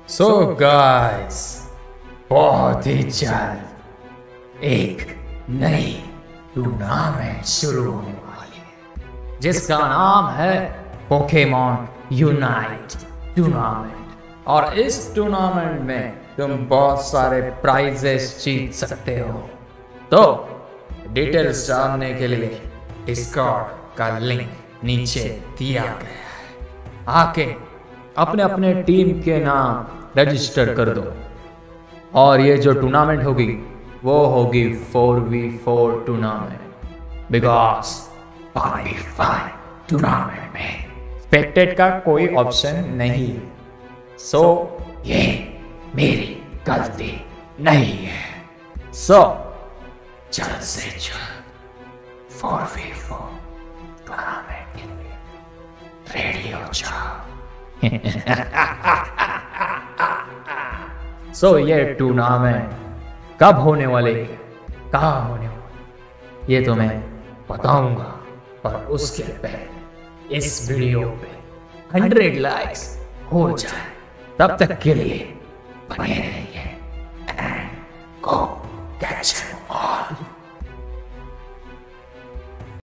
So guys, बहुत ही जल्द एक नई टूर्नामेंट शुरू होने वाली है जिसका नाम है पोकेमॉन यूनाइट टूर्नामेंट। और इस टूर्नामेंट में तुम बहुत सारे प्राइजेस जीत सकते हो। तो डिटेल्स जानने के लिए डिस्कॉर्ड का लिंक नीचे दिया गया है, आके अपने अपने टीम के नाम रजिस्टर कर दो। और ये जो टूर्नामेंट होगी वो होगी 4v4 tournament, because 5v5 tournament में स्पेक्टेट का कोई ऑप्शन नहीं है। सो ये मेरी गलती नहीं है। सो जल्द से जल्द 4v4 टूर्नामेंट के लिए रेडी हो जाओ। सो ये टूर्नामेंट कब होने वाले, कहाँ होने वाले, ये तो मैं बताऊंगा, पर उसके पहले इस वीडियो पे 100 लाइक्स हो जाए, तब तक के लिए बने रहिए।